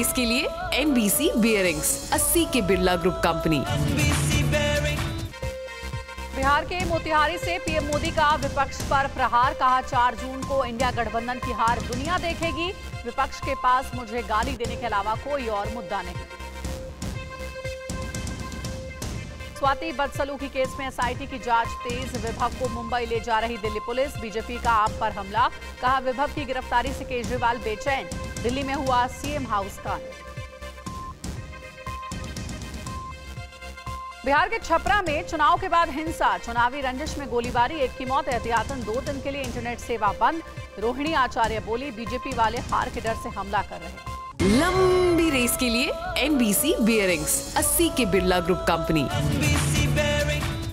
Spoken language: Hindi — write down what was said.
रेस के लिए NBC बियरिंग्स, 80 के बिरला ग्रुप कंपनी। बिहार के मोतिहारी से पीएम मोदी का विपक्ष पर प्रहार, कहा 4 जून को इंडिया गठबंधन की हार दुनिया देखेगी। विपक्ष के पास मुझे गाली देने के अलावा कोई और मुद्दा नहीं। स्वाति बदसलूकी केस में SIT की जांच तेज, विभव को मुंबई ले जा रही दिल्ली पुलिस। बीजेपी का आप पर हमला, कहा विभव की गिरफ्तारी से केजरीवाल बेचैन। दिल्ली में हुआ CM हाउस कांड। बिहार के छपरा में चुनाव के बाद हिंसा, चुनावी रंजिश में गोलीबारी, एक की मौत। एहतियातन 2 दिन के लिए इंटरनेट सेवा बंद। रोहिणी आचार्य बोली, बीजेपी वाले हार के डर से हमला कर रहे हैं। लंबी रेस के लिए NBC बियरिंग्स, 80 के बिरला ग्रुप कंपनी।